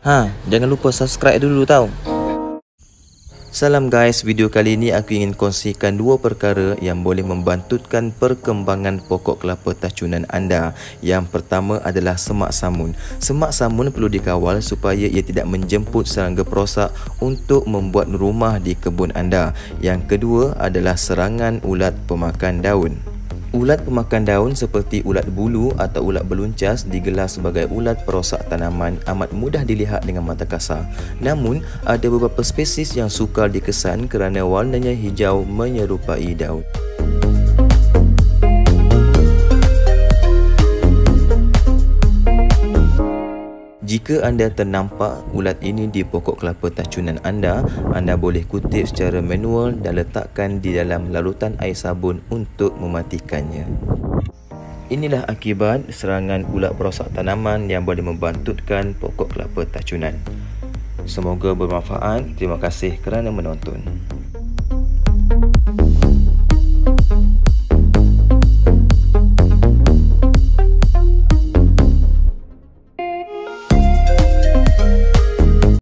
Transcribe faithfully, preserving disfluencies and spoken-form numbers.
Ha, jangan lupa subscribe dulu tau. Salam guys, video kali ini aku ingin kongsikan dua perkara yang boleh membantutkan perkembangan pokok kelapa tacunan anda. Yang pertama adalah semak samun. Semak samun perlu dikawal supaya ia tidak menjemput serangga perosak untuk membuat rumah di kebun anda. Yang kedua adalah serangan ulat pemakan daun. Ulat pemakan daun seperti ulat bulu atau ulat beluncas digelar sebagai ulat perosak tanaman amat mudah dilihat dengan mata kasar. Namun, ada beberapa spesies yang sukar dikesan kerana warnanya hijau menyerupai daun. Jika anda ternampak ulat ini di pokok kelapa tacunan anda, anda boleh kutip secara manual dan letakkan di dalam larutan air sabun untuk mematikannya. Inilah akibat serangan ulat perosak tanaman yang boleh membantutkan pokok kelapa tacunan. Semoga bermanfaat. Terima kasih kerana menonton.